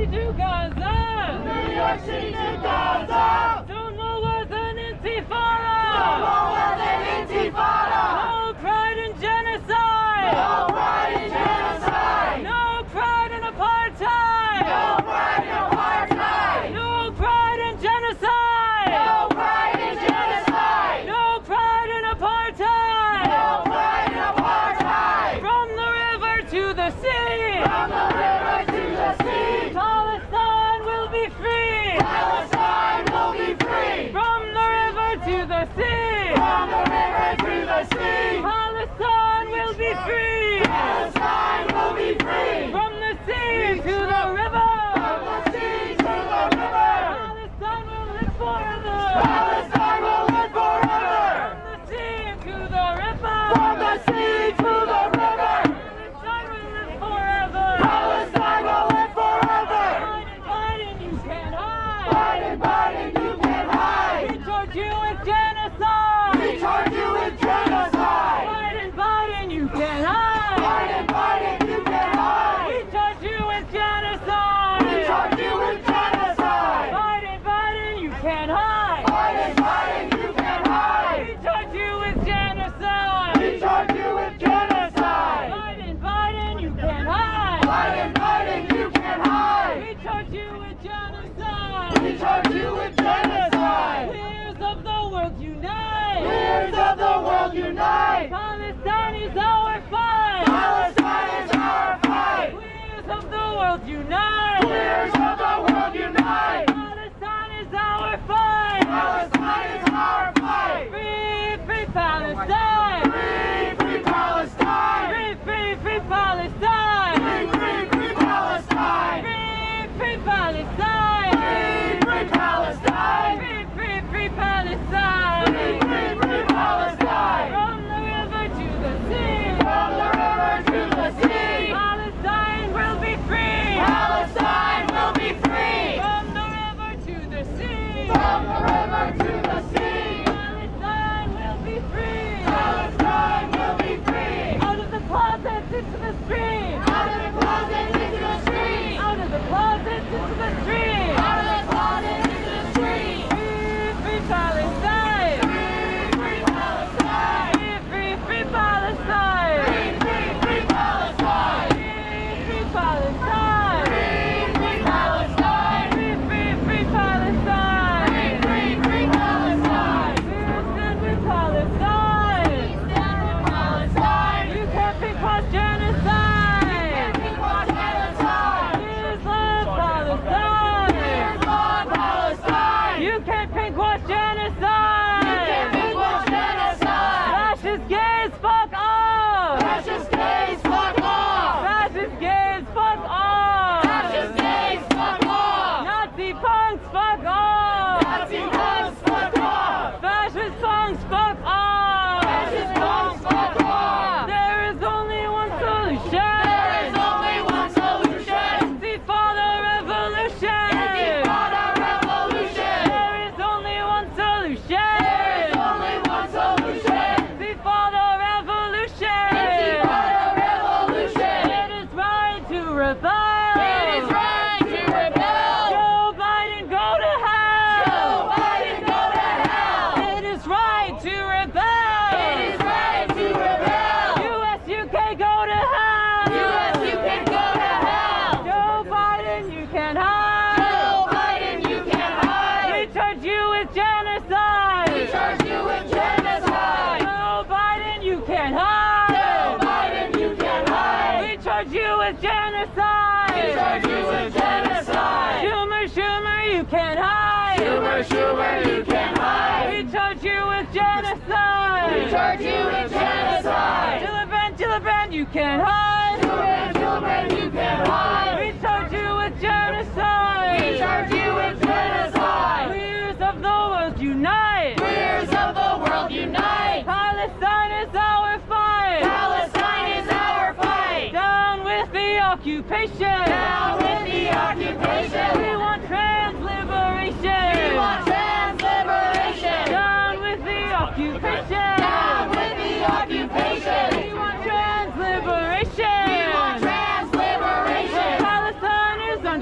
to Gaza! New York City to Gaza! Stonewall was an intifada! Stonewall was an intifada! No pride in genocide! No pride in genocide! No pride in apartheid! No pride in apartheid! No pride in genocide! No pride in genocide! No pride in apartheid! No pride in apartheid! From the river to the sea! From the river to the sea! Palestine will be free! Palestine will be free! From the river to the sea! From the river to the sea! Palestine will be free! Palestine will be free! From the sea to the river! From the sea to the river! Palestine will live forever! Palestine will live forever! From the sea to the river! From the sea to the river! Palestine will live forever! Palestine will live forever! Biden, Biden, you can't hide! Biden, Biden, you can't hide! We charge you with genocide! We charge you with genocide! Biden, Biden, you can't hide! Biden, Biden, you can't hide! We charge you with genocide! We charge you with genocide! Biden, Biden, you can't hide! Biden, Biden, you can't hide! We charge you with genocide! We charge you with genocide! Biden, Biden, you can't hide! Biden, Biden, you can't hide! We charge you with genocide! We charge you with genocide! Leaders of the world unite! Leaders of the world unite! Palestine is our fight! Palestine is our fight! Leaders of the world unite! Leaders of the world unite! Palestine is our fight! Palestine is our fight! Free, free Palestine! Free, free Palestine! Free, free, free Palestine! Free, free, free Palestine! Free, free Palestine! Free, free Palestine! Free, free, free Palestine! Free, free, free Palestine! From the river to the sea! From the river to the sea! Palestine will be free! Palestine will be free! From the river to the sea! From the river to the sea! Palestine will be free! Palestine will be free! Out of the closets into the street! Out of the closet into the street! Out of the closets into the street! Out of the closet into the street! Free, free Palestine! Free, free Palestine! Free, free, free Palestine! Free, free, free Palestine! Free, free Palestine! Free, free Palestine! Free, free, free Palestine! Free, free, free Palestine! We stand with Palestine! We stand with Palestine! You can't be cross genocide! We want genocide! Please love Palestine! Here's love Palestine! You can't pinkwwash You genocide! can't pinkwwash genocide! Fascist gays, fuck off! Fascist gays, fuck off! Fascist gays, fuck off! Fascist gays, fuck off! Nazi punks, fuck off! Nazi punks, fuck off! Fascist punks, fuck off! Fascist punks, fuck off! There is only one solution! There is only one solution! Intifada revolution! Intifada revolution! There is only one solution! There is only one solution! Intifada revolution! Intifada revolution! It is right to rebel! It is right to rebel! Joe Biden, go to hell! Joe Biden, go to hell! It is right to rebel! It is right to rebel! US, UK, go to hell! US, you can go to hell! Joe Biden, you can't hide! Joe Biden, you can't hide! We charge you with genocide! We charge you with genocide! Joe Biden, you can't hide! Joe Biden, you can't hide! We charge you with genocide! We charge you with genocide! Schumer, Schumer, you can't hide! Schumer, Schumer, you can't hide! We charge you with genocide! We charge you with genocide! Gillibrand, Gillibrand, you can't hide! Gillibrand, Gillibrand, you can't hide! We charge you with genocide!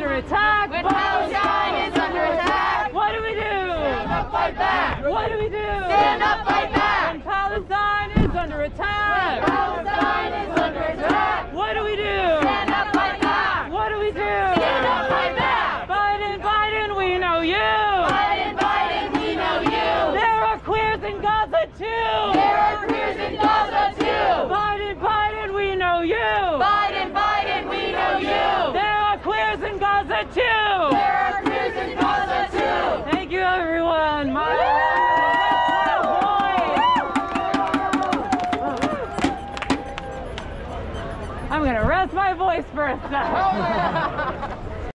under attack. When Palestine is under attack. What do we do? Stand up, fight back. What do we do? Stand up, fight back. When Palestine is under attack. Palestine is under attack. What do we do? Stand up, fight back. What do we do? Stand up, fight back. Biden, Biden, we know you. Biden, Biden, we know you. There are queers in Gaza too. There are queers in Gaza too. Biden, Biden, we know you. Biden, Biden, we know you. There are queers in Gaza too. There are queers in Gaza too. Thank you, everyone. I'm gonna rest my voice for a second.